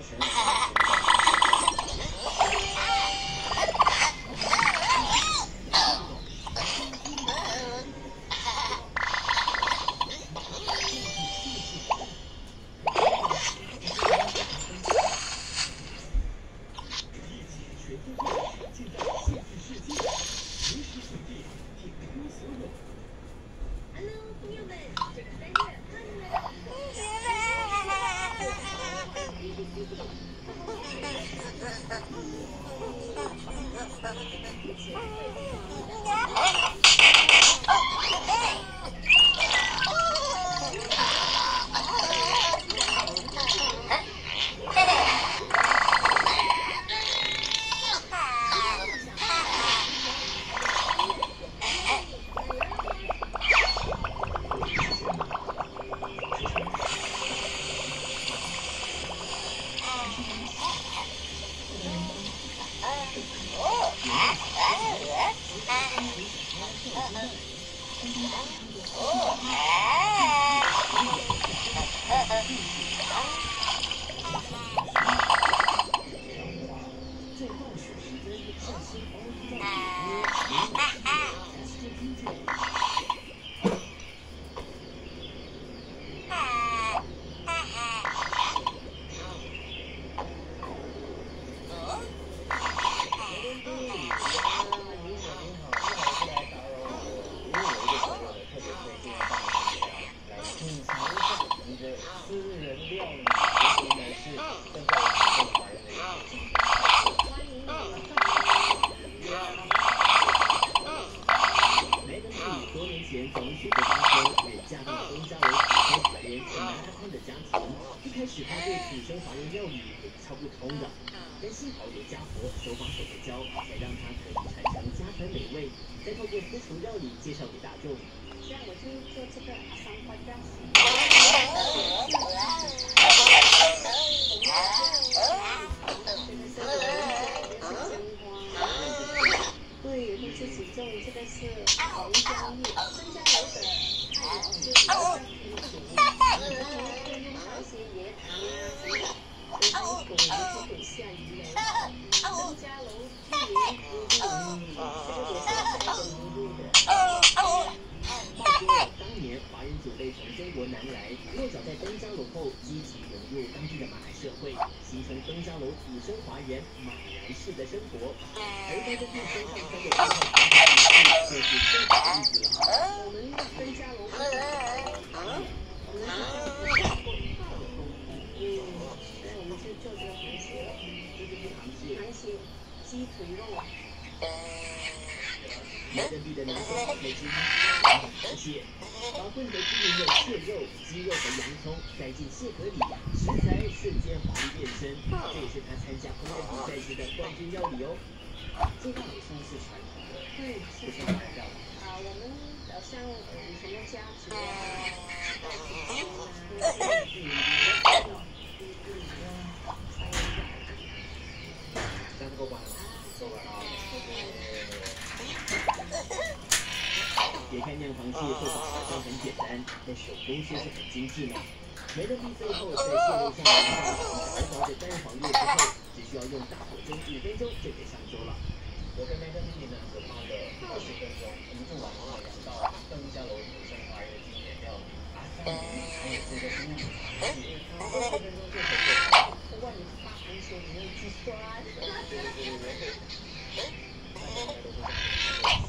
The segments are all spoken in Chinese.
别看酿螃蟹做法好像很简单，但手工却是很精致呢。梅乐蒂最后在蟹肉上淋上薄薄的蛋黄液之后，只需要用大火蒸5分钟就可以上桌了。 我跟梅乐蒂呢只花了20分钟，一度完成了2道邓家楼土生华人的经典料理阿三鱼，还有这个乌鱼螃蟹，20分钟就可以做。 不管你是大螃蟹，你用计算。 对。大家应该都会这样吃。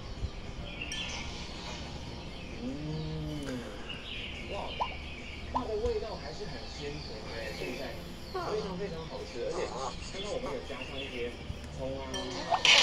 哇，它的味道还是很鲜甜的，现在非常非常好吃，而且刚刚我们有加上一些葱啊。